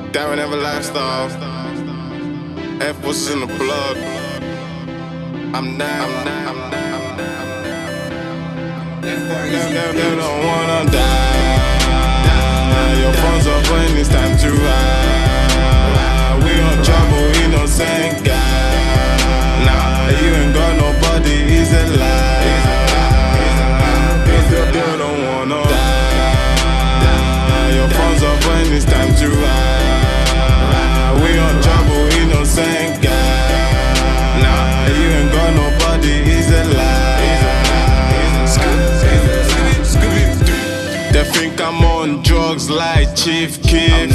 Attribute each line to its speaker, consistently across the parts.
Speaker 1: Darren Everlifestyle. F was in the blood. I'm down. You don't wanna die. Your phone's up when it's time to ride. We on trouble, innocent guy. Nah, you ain't got nobody, he's alive. You don't wanna die. Your phone's up when it's time to ride. We on trouble, innocent guy. Nah, you ain't got nobody, he's alive. They think I'm on drugs like Chief Keef.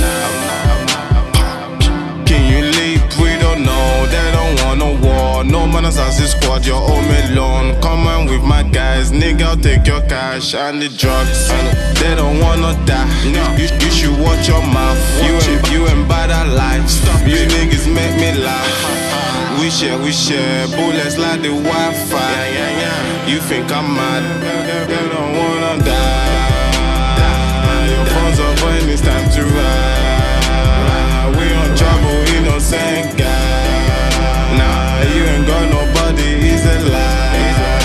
Speaker 1: Can you leap? We don't know. They don't want no war. No man has this squad, you're home alone. Come on with my guys, nigga, I'll take your cash and the drugs. They don't wanna die. You should watch your mouth. You ain't bad at life. You niggas make me laugh. We share bullets like the Wi-Fi. You think I'm mad? They don't wanna die. Your phone's up when it's time to ride. We on trouble, innocent guy. Nah, you ain't got nobody, he's alive.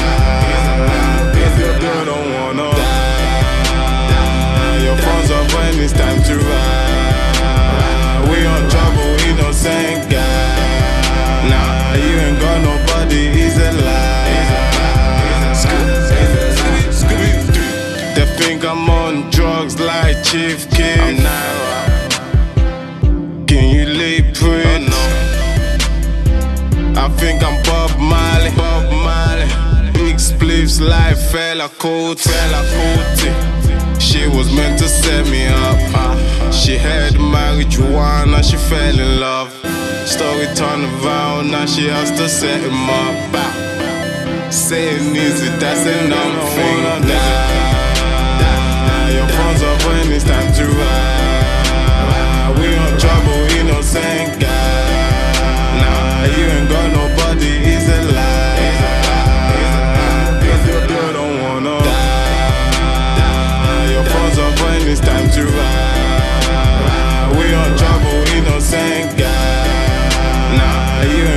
Speaker 1: You don't wanna die. Your phone's up when it's time to ride. We on trouble, innocent guy. Nah, you ain't got nobody, he's alive. They think I'm on drugs like Chief Keef. Can you lay pretty? I think I'm Bob Marley. Big spliffs like Fela Kuti. She was meant to set me up. She had marijuana, she fell in love. Story turned around, now she has to set him up. Saying easy, that's enough thing. Your phone's up when it's time to ride. We on trouble, innocent guy. Nah, you ain't got nobody, he's alive. You don't wanna die. Your phone's up when it's time to ride. We on trouble, innocent guy. Nah, you